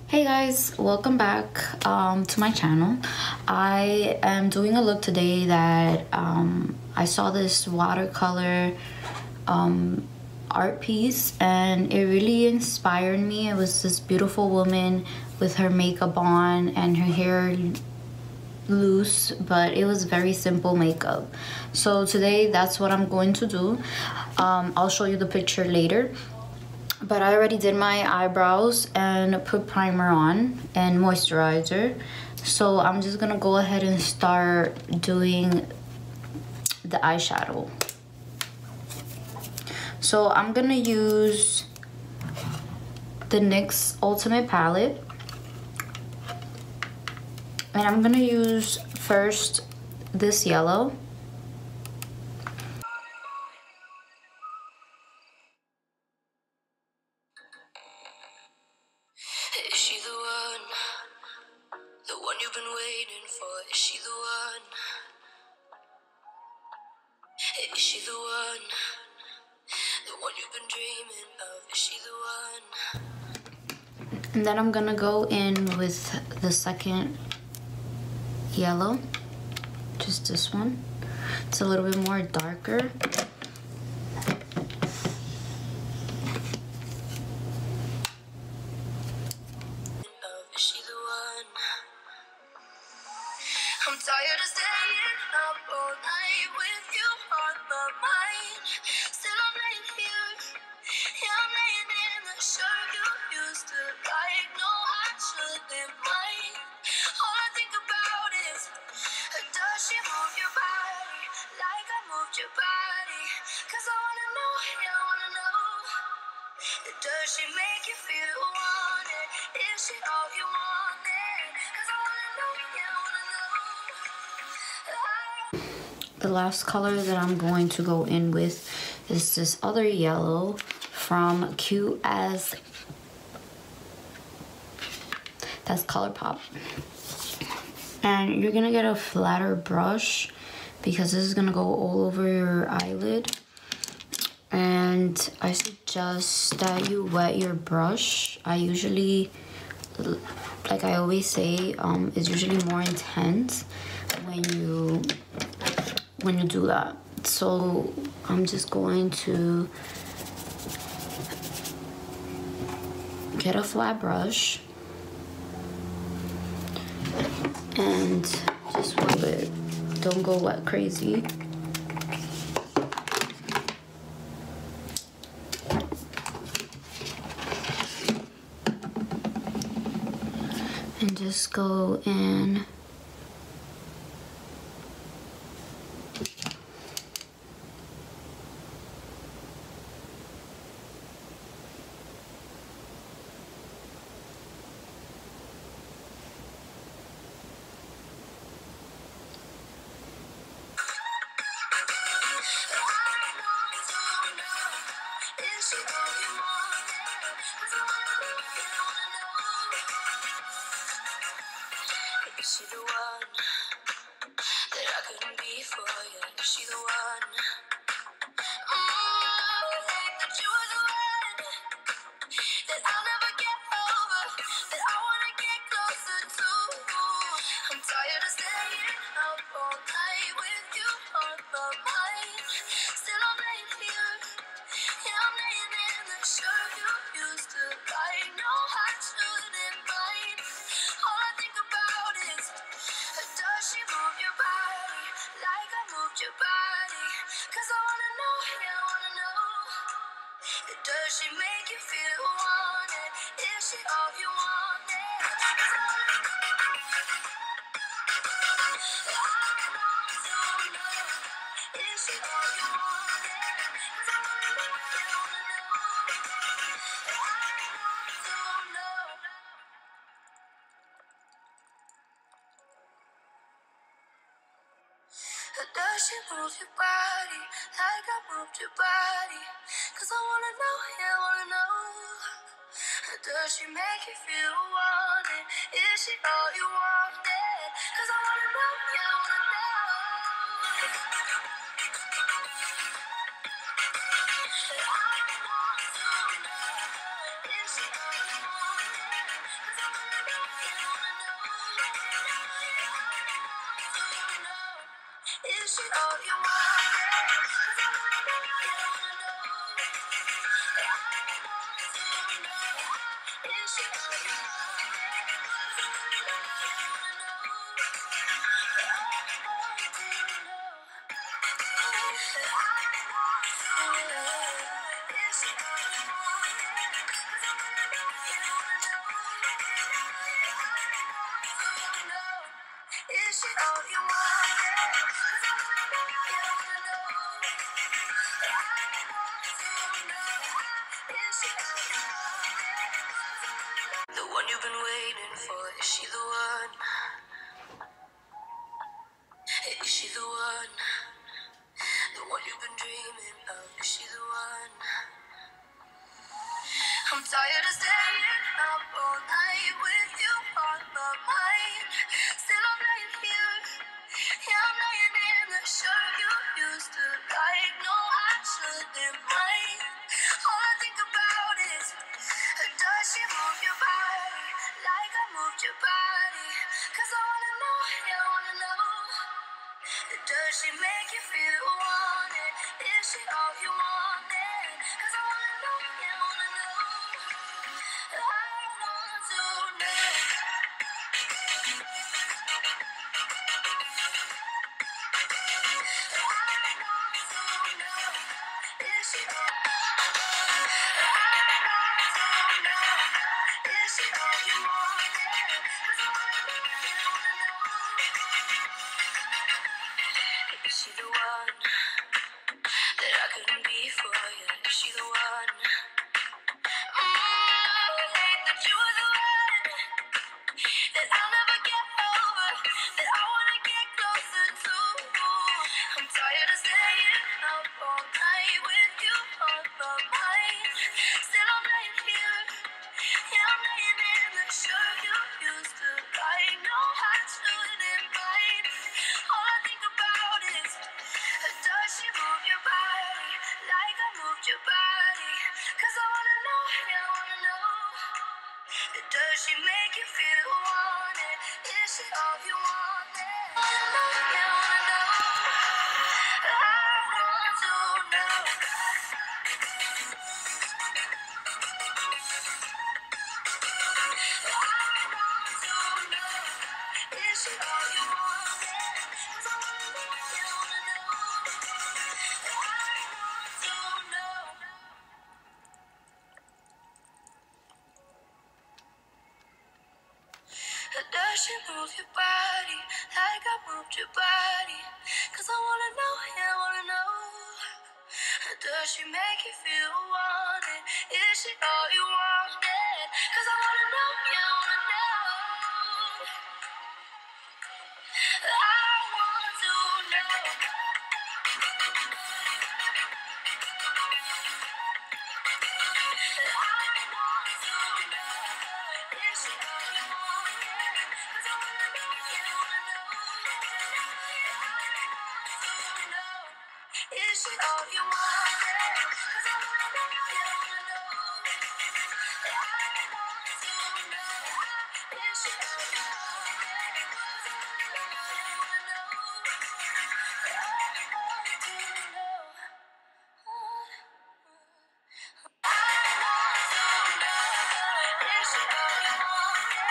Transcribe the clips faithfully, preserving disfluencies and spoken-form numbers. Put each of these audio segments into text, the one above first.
Hey guys, welcome back um, to my channel. I am doing a look today that um, I saw this watercolor um, art piece and it really inspired me. It was this beautiful woman with her makeup on and her hair loose, but it was very simple makeup. So today that's what I'm going to do. Um, I'll show you the picture later. But I already did my eyebrows and put primer on and moisturizer. So I'm just gonna go ahead and start doing the eyeshadow. So I'm gonna use the NYX Ultimate Palette. And I'm gonna use first this yellow. Is she the one? The one you've been waiting for? Is she the one? Is she the one? The one you've been dreaming of? Is she the one? And then I'm gonna go in with the second yellow. Just this one. It's a little bit more darker. I'm tired of staying up all night with you on my mind. Still I'm laying here, yeah, I'm laying in the shirt you used to like. No, I shouldn't mind. All I think about is, does she move your body like I moved your body? Cause I wanna know, yeah, I wanna know. Does she make you feel wanted? Is she all you wanted? Cause I wanna know, yeah, I wanna know. The last color that I'm going to go in with is this other yellow from Cute As, that's ColourPop. And you're gonna get a flatter brush because this is gonna go all over your eyelid. And I suggest that you wet your brush. I usually, like I always say, um, it's usually more intense when you when you do that. So I'm just going to get a flat brush and just rub it. Don't go wet crazy. And just go in Is she the one that I couldn't be for you? Is she the one? Mm, think that you were the one that I'll never get over, that I wanna get closer to. I'm tired of staying up all night with you on my mind. Still I'm laying here, yeah, I'm laying in the shirt you used to like. No, I shouldn't mind. All I think about is, does she move your body like I moved your body? Cause I wanna know, yeah, I wanna know. Does she make you feel wanted? Is she all you wanted? Cause I wanna know. I want to know. Is she all you wanted? Cause I wanna know, yeah, I wanna know. I want to know. Does she move your body like I moved your body? Cause I wanna know, yeah, I wanna know. Does she make you feel wanted? Is she all you wanted? Cause I wanna know, yeah, I wanna know. I want to know. Is she all you wanted? Cause I wanna Is she all you want? Cause I wanna know, you wanna know. I want to know. Is she all you want? Cause I wanna know, you wanna know. I want to know. I want to know. Is she all you want? Cause I wanna know, you wanna know. I want to know. Is she all you want? Cause I wanna know, you wanna know. The one you've been waiting for, is she the one? Is she the one? The one you've been dreaming of, is she the one? I'm tired of staying up all night with you on my mind. Still I'm laying here, yeah, I'm laying in the shirt you used to like. No, I shouldn't mind. All I think about is, does she move your body like I moved your body? Cause I wanna know, yeah, I wanna know. Does she make you feel wanted? Is she all you wanted? Cause I wanna know, yeah, I wanna know. I want to know. Is she the one that I couldn't be for you? Is she the one? Mm, that you were the one that I'll never get over, that I wanna get closer to. I'm tired of staying up all night with you on my mind. Still I'm laying here, yeah, I'm laying in the shirt you used to like. No, I shouldn't mind. All I think about is, does she move your body like I moved your body? Cause I wanna know, yeah, I wanna know. Does she make you feel wanted? Is she all you wanted? I wanna know, yeah, I wanna know. I want to know. I want to know. Is she all you wanted? Cause I wanna know, yeah, I wanna know. I want to know. Does she move your body like I moved your body? Cause I wanna know, yeah, I wanna know. Does she make you feel wanted? Is she all you wanted? Cause I wanna know, yeah, I wanna know. I want to know. Is she all you wanted? Cause I wanna know, yeah, I wanna know. I want to know. Is she all you wanted? Cause I wanna know, yeah, I wanna know. I want to know. I want to know. Is she all you wanted?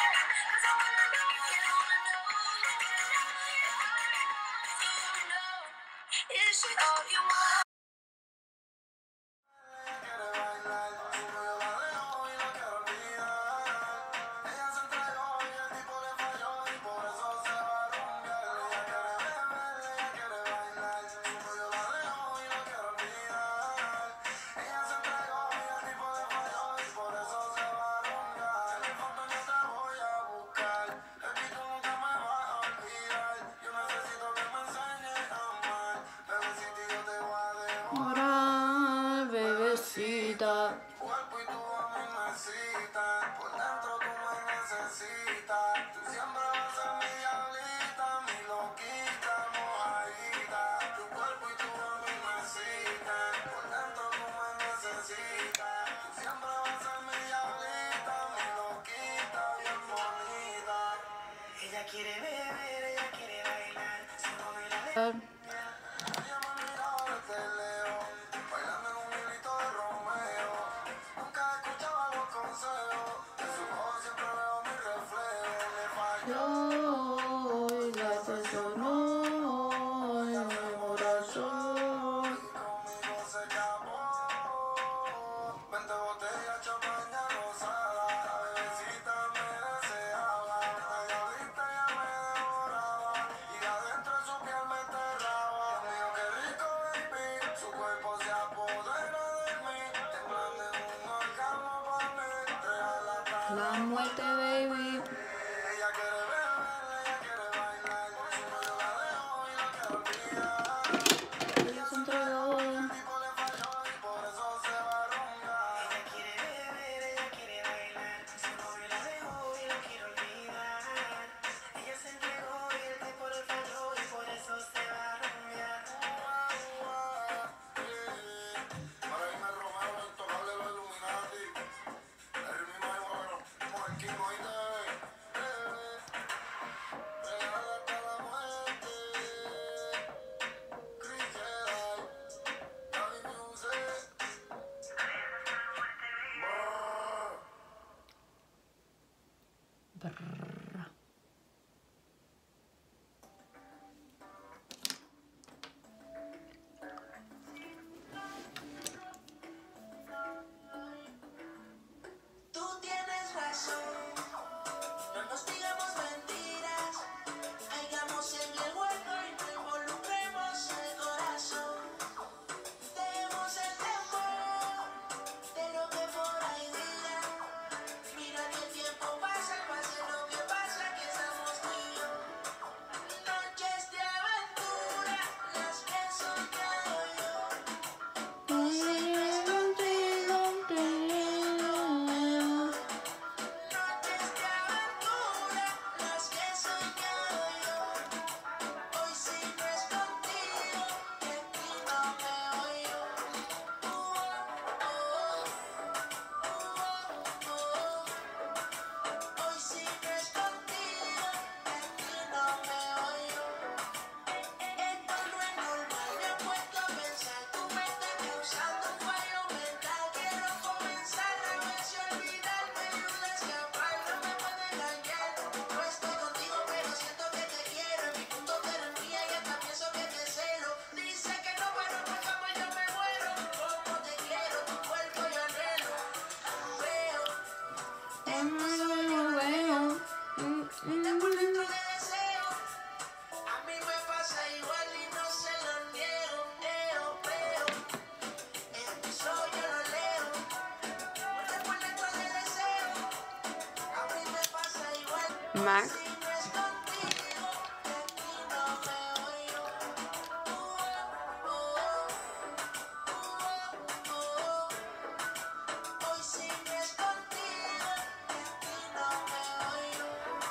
La muerte, baby. Ella se entregó. Brrr. Tú tienes razón, no nos digamos mentiras, caigamos en el juego y no involucremos el corazón. Dejemos el temor de lo que por ahí digan. Mira que el tiempo pasa, pase lo que pasa, que estamos tú y yo. Noches de aventura, las que he soñado yo. Hoy seguiré contigo, contigo. Noches de aventura, las que he soñado yo. Hoy si no es contigo, de ti no me voy yo. Uh, oh, oh, oh, oh. Hoy si no es contigo, de ti no me voy yo. Esto no es normal, me he puesto a pensar. Tu mente causando un fallo mental. Quiero comenzar a ver si olvidar. Me ayuda a escapar, no me puede engañar. No estoy contigo, pero siento que te quiero. En mi punto te eres mía y hasta pienso que te celo. Dice que no, pero por amor yo me muero. Como te quiero, tu cuerpo yo anhelo. Veo, En mi sueño veo. Mm, te por dentro mm. de deseo. A mí me pasa igual y no se lo niego. Eo, veo, en tu ojos yo lo leo. Te por dentro de deseo. A mí me pasa igual. Mac. Si no es contigo, de aquí no me voy yo. Uh, oh, oh, uh, oh, oh. Hoy si no es contigo, de aquí no me voy yo.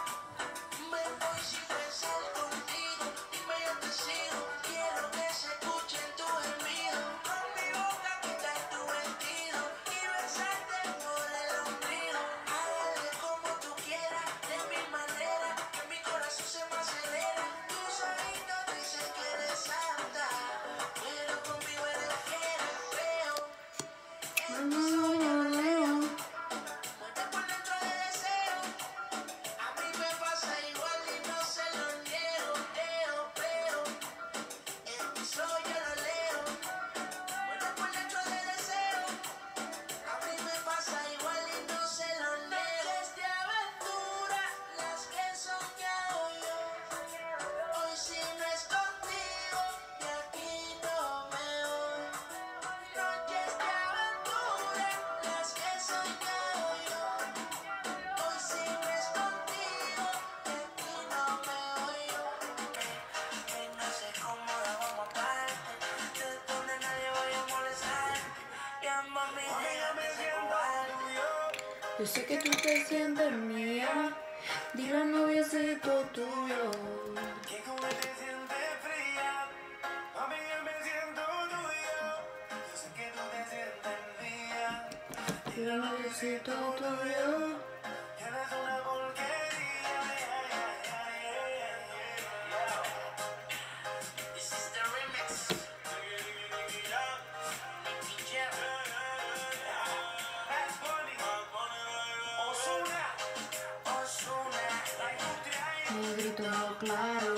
Me voy sin pensar contigo, dime yo te sigo. Quiero que se escuche tu gemido. Con mi boca quitar tu vestido y besarte por el ombligo. Hágale como tú quieras, de mi manera, que mi corazón se me acelera. Tus ojitos dicen que eres santa, pero conmigo eres fiera. Veo en En mi tus ojos sueño veo. muerte por dentro de deseo. A mí me pasa igual y no se lo niego. Eo, veo, en tus ojos yo lo leo. Muerte por dentro de deseo. A mí me pasa igual y no se lo niego. Noches de aventura, las que he soñado yo. Hoy si no es contigo, de aquí no me voy. Noches de aventura, las que he soñado yo. Hoy si no es contigo, de aquí no me voy yo. Que no sé cómo la vamos a parte, de donde nadie vaya a molestar. Ya mami, déjame jugar. Yo sé que tú te sientes mía. Dile al noviecito tuyo. Que como te sientes fría, a mí yo me siento tuyo. Yo sé que tú te sientes mía. Dile al noviecito tuyo. Eres una porquería. tengo claro.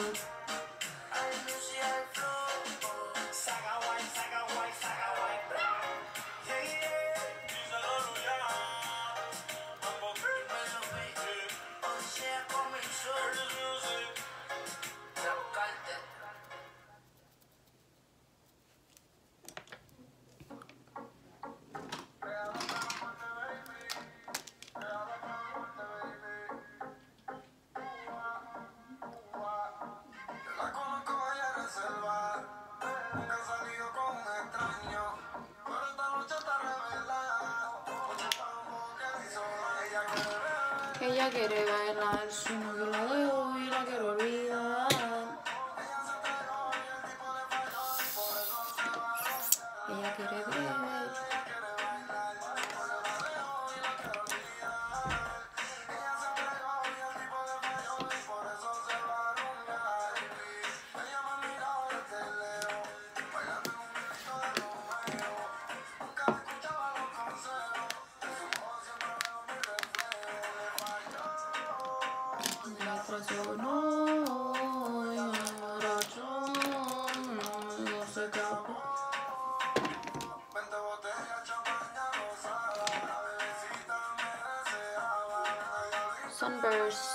Ella quiere bailar, si no yo la dejo y la quiero olvidar. Ella quiere beber. Yo no, yo no, no sé qué hago. Sunburst.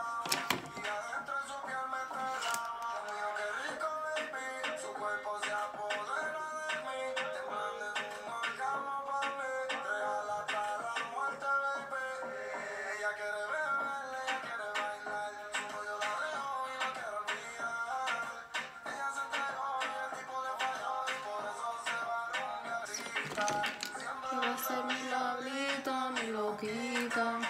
Va a ser mi labrita, mi loquita.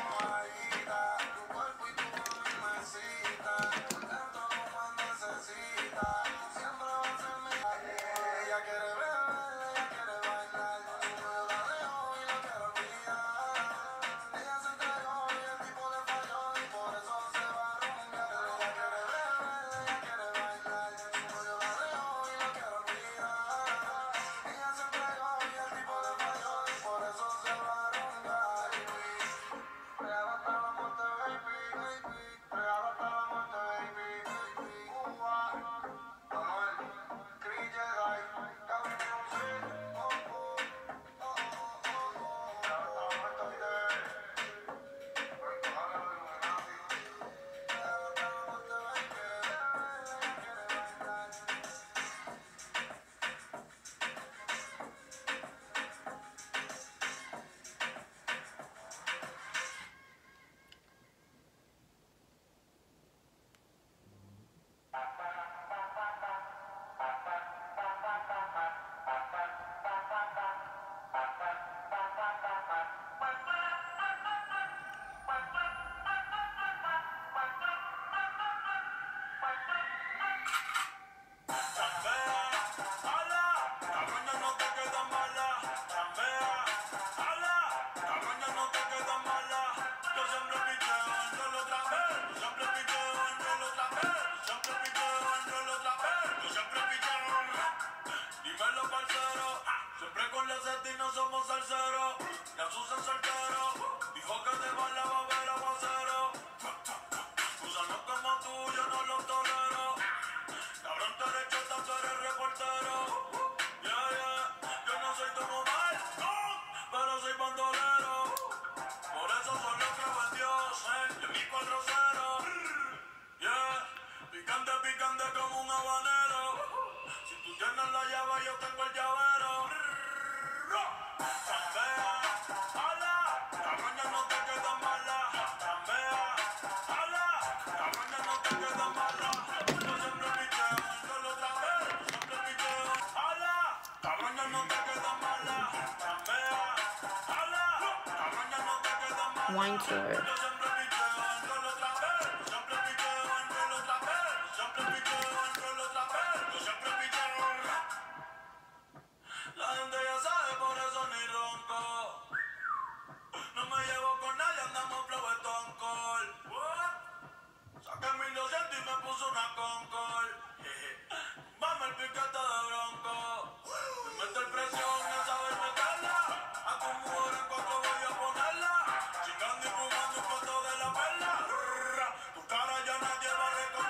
Wine tour. Tu cara ya nadie va a reconocer.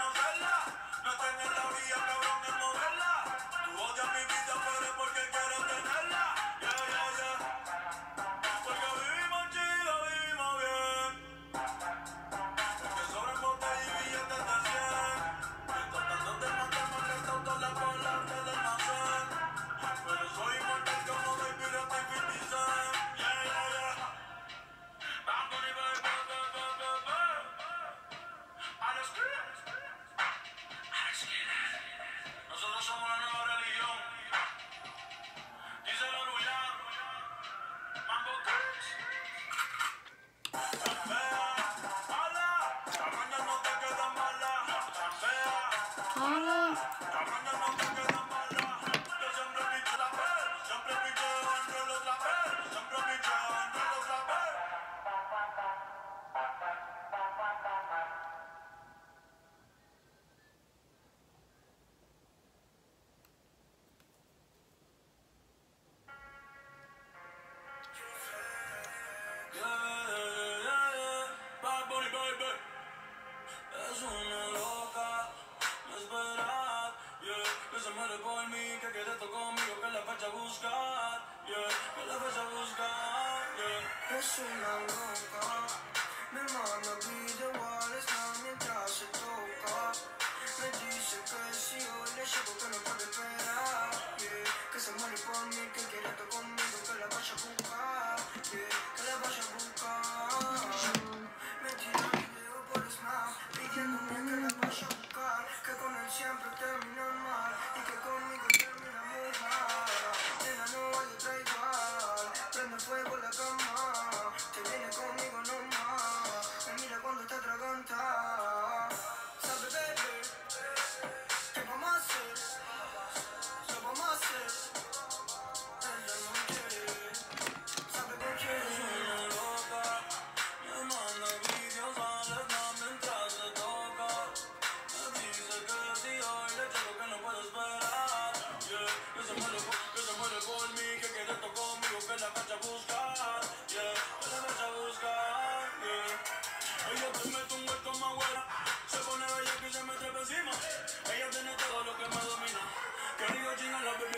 Es una loca, no esperar, yeah. Que se muere por mí, que quiere estar conmigo, que la fecha a buscar, yeah. Que la fecha a buscar, yeah. Es una loca, me manda videos mientras se toca. Me dice que si hoy le llego que no puede esperar, yeah. Que se muere por mí, que quiere estar conmigo, que la vaya a buscar, yeah. Que la vaya a buscar. Me tira video por Snap, pidiéndome que la vaya a buscar, que con él siempre termina mal y que conmigo termina muy mal. Nena, no hay otra igual, prende fuego la cama, te viene conmigo nomás, me mira cuando está atragantada. Sabe, bebé, ¿qué vamos a hacer? ¿Qué vamos a hacer? Ella no quiere, sabe por qué. Es una loca, me manda videos al Snap mientras se toca. Me dice que si hoy le llego que no puedo esperar, yeah. Que se muere por, que se muere por mí, que quiere estar conmigo, que la vaya a buscar, yeah. Que la vaya a buscar, yeah. Ella te mete un hueco más buena, se pone bella y se me trepa encima. Ella tiene todo lo que me domina. Querido chingar la bebé.